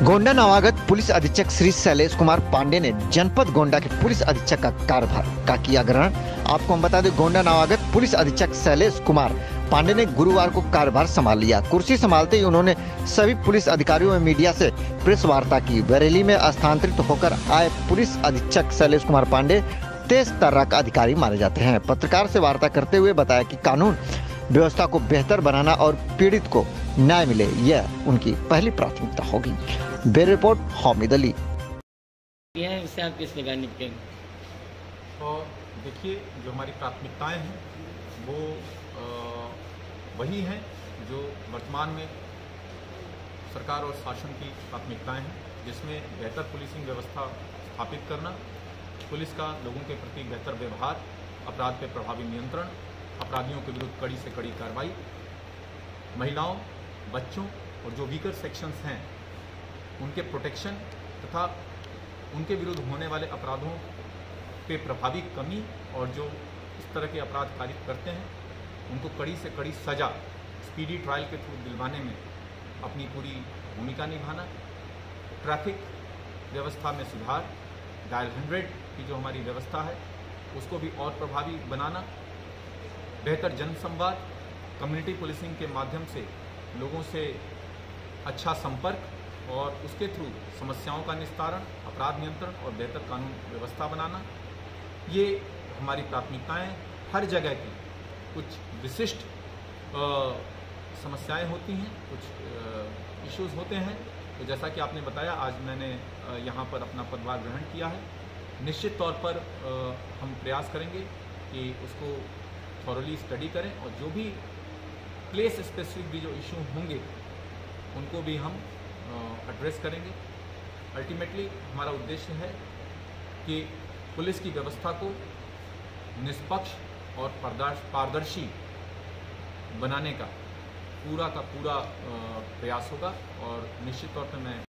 Gonda नवागत police अधीक्षक श्री शैलेश कुमार पांडे ने जनपद गोंडा के पुलिस अधीक्षक का कार्यभार का किया ग्रहण। आपको हम बता दें, गोंडा नवागत पुलिस अधीक्षक शैलेश कुमार पांडे ने गुरुवार को कार्यभार संभाल लिया। कुर्सी संभालते ही उन्होंने सभी पुलिस अधिकारियों व मीडिया से प्रेस वार्ता की। बरेली में स्थानांतरित होकर आए पुलिस अधीक्षक शैलेश कुमार पांडे तेज तर्राक अधिकारी माने जाते हैं। पत्रकार से वार्ता करते हुए बताया कि कानून व्यवस्था को बेहतर बनाना और पीड़ित को न्याय मिले, यह उनकी पहली प्राथमिकता होगी। Bureau report Hamid Ali. उससे आप किस प्रकार निपटेंगे? तो देखिए, जो हमारी प्राथमिकताएं हैं वो वही हैं जो वर्तमान में सरकार और शासन की प्राथमिकताएं हैं, जिसमें बेहतर पुलिसिंग व्यवस्था स्थापित करना, पुलिस का लोगों के प्रति बेहतर व्यवहार, अपराध पर प्रभावी नियंत्रण, अपराधियों के विरुद्ध कड़ी से कड़ी कार्रवाई, महिलाओं, बच्चों और जो वीकर सेक्शंस हैं उनके प्रोटेक्शन तथा उनके विरुद्ध होने वाले अपराधों पे प्रभावी कमी, और जो इस तरह के अपराध कारित करते हैं उनको कड़ी से कड़ी सज़ा स्पीडी ट्रायल के थ्रू दिलवाने में अपनी पूरी भूमिका निभाना, ट्रैफिक व्यवस्था में सुधार, डायल 100 की जो हमारी व्यवस्था है उसको भी और प्रभावी बनाना, बेहतर जनसंवाद, कम्युनिटी पुलिसिंग के माध्यम से लोगों से अच्छा संपर्क और उसके थ्रू समस्याओं का निस्तारण, अपराध नियंत्रण और बेहतर कानून व्यवस्था बनाना, ये हमारी प्राथमिकताएं। हर जगह की कुछ विशिष्ट समस्याएं होती हैं, कुछ इश्यूज़ होते हैं। तो जैसा कि आपने बताया, आज मैंने यहाँ पर अपना पदभार ग्रहण किया है। निश्चित तौर पर हम प्रयास करेंगे कि उसको थॉरली स्टडी करें और जो भी प्लेस स्पेसिफिक भी जो इशू होंगे उनको भी हम एड्रेस करेंगे। अल्टीमेटली हमारा उद्देश्य है कि पुलिस की व्यवस्था को निष्पक्ष और पारदर्शी बनाने का पूरा प्रयास होगा, और निश्चित तौर पर मैं